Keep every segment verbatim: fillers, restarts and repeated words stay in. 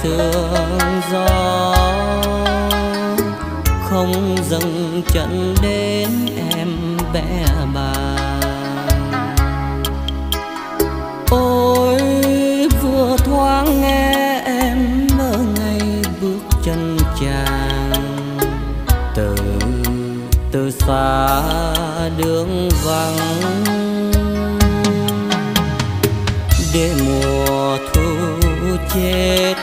sương gió không dừng chân đến em bé bàng. Ôi vừa thoáng nghe em mơ ngày bước chân chàng, từ từ xa đường vắng để mùa thu chết,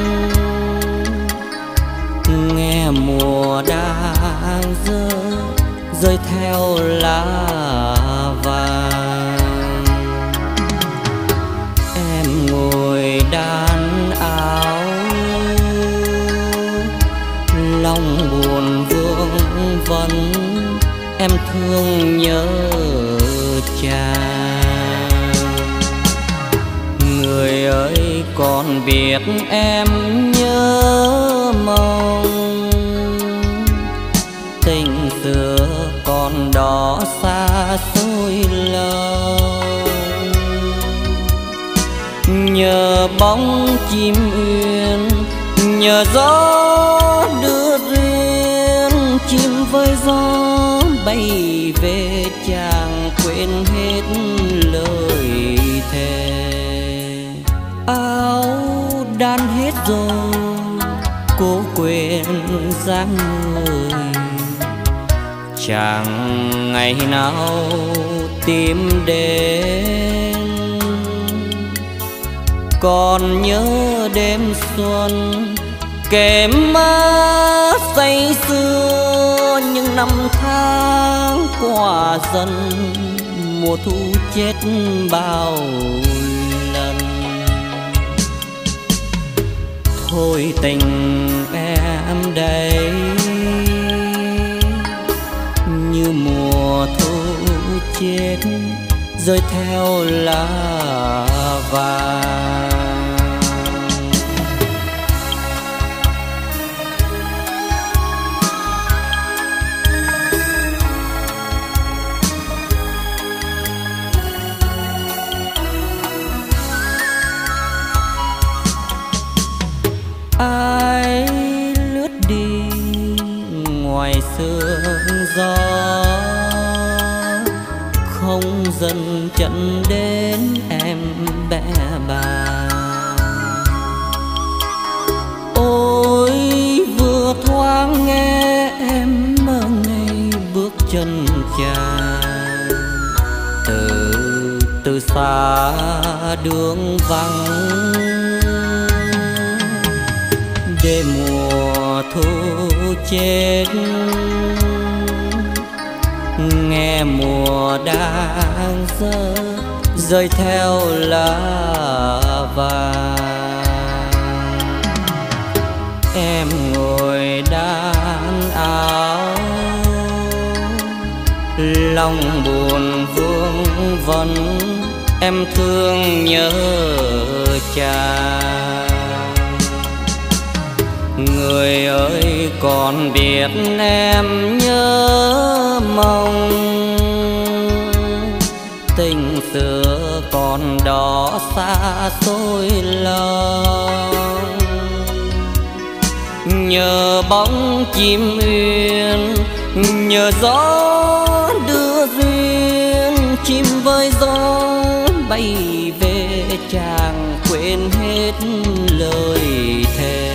nghe mùa đang rơi rơi theo lá vàng. Em ngồi đan áo lòng buồn vương vấn, em thương nhớ chàng. Người ơi còn biết em nhớ mong, tình xưa còn đó xa xôi lâu. Nhờ bóng chim uyên, nhờ gió đưa duyên, chim với gió bay về chàng quên hết lời thề. Áo đan hết rồi cố quên dáng người, chẳng ngày nào tìm đến. Còn nhớ đêm xuân kể má say sưa, những năm tháng qua dần mùa thu chết bao lần. Thôi tình em đây như mùa thu chết rơi theo lá vàng. Ai lướt đi ngoài sương gió không dần chân đến em bé bàng. Ôi vừa thoáng nghe em mơ ngày bước chân chàng, từ từ xa đường vắng để mùa thu chết, nghe mùa đang rơi rơi theo lá vàng. Em ngồi đan áo lòng buồn vương vấn, em thương nhớ chàng. Người ơi còn biết em nhớ mong, tình xưa còn đó xa xôi lòng. Nhờ bóng chim uyên, nhờ gió đưa duyên, chim với gió bay về chàng quên hết lời thề.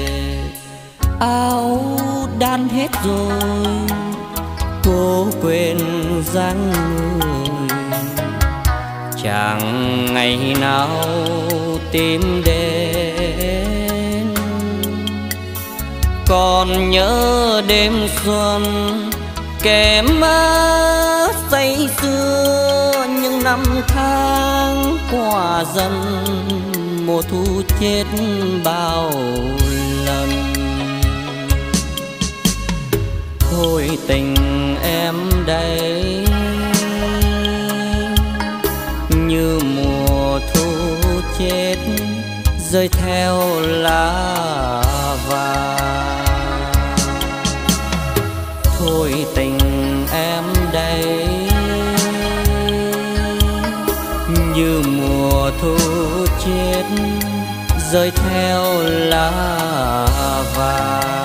Áo đan hết rồi cố quên dáng người, chẳng ngày nào tìm đến. Còn nhớ đêm xuân kể má say sưa, những năm tháng qua dần mùa thu chết bao lần. Thôi tình em đây như mùa thu chết rơi theo lá vàng. Thôi tình em đây như mùa thu chết rơi theo lá vàng.